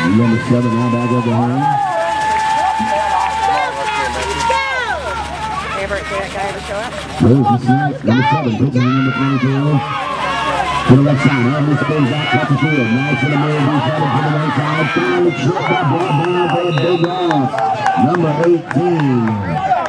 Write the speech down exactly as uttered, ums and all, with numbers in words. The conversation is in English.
Number seven now back over home. There's the snap. Number seven puts it in number twenty-two. To the left side. Elvis spins back. Catch the field. Nice in the middle. He's headed to the right side. Finally tripped up. Ball down for a big loss. Number eighteen.